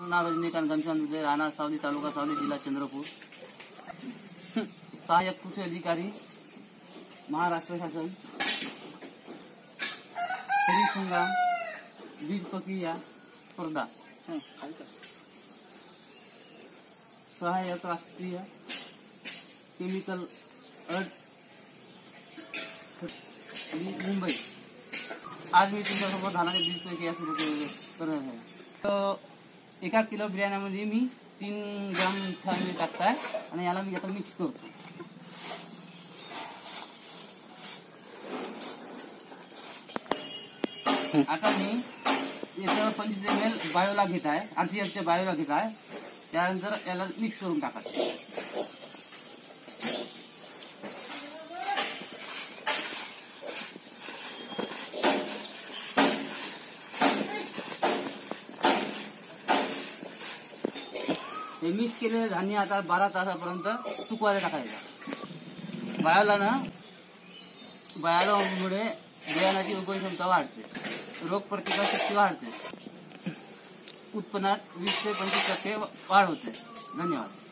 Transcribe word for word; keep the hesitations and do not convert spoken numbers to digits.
नाव रजनीकांत घनश्याम दुबे, राहणार सावली, तालुका सावली, जिल्हा चंद्रपूर. सहाय्यक कृषी अधिकारी, महाराष्ट्र शासन. खरीप हंगाम, बीज प्रक्रिया स्पर्धा. सहाय्यक राष्ट्रीय केमिकल अर्ड मुंबई. आज मी तुमच्यासोबत धानाचे बीज प्रक्रिया सुरू करत आहे. तर एका किलो बियाण्यामध्ये मी तीन ग्राम मिठाने टाकताय आणि याला मी आता मिक्स करतो. आता मी याचं पंचवीस एम एल बायोला घेत आहे, आरसीएफच्या बायोला घेत आहे. त्यानंतर याला मिक्स करून टाकायचं. हे मिक्स केलेलं धान्य आता बारा तासापर्यंत सुकवायला टाकायचं. बायोला ना बायोलामुळे बियाण्याची उगवण क्षमता वाढते, रोग प्रतिकार शक्ती वाढते, उत्पन्नात वीस ते पंचवीस टक्के वाढ होते. धन्यवाद.